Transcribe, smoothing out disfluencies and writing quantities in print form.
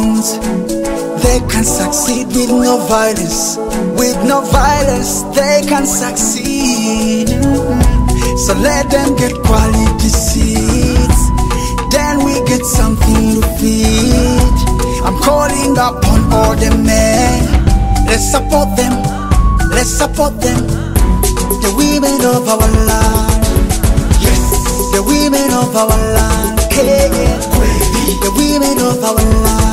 things. They can succeed with no violence. With no violence, they can succeed. So let them get quality seeds, then we get something to feed. I'm calling upon all the men. Let's support them, let's support them. The women of our land, yes, the women of our land, hey, yeah. The women of our land.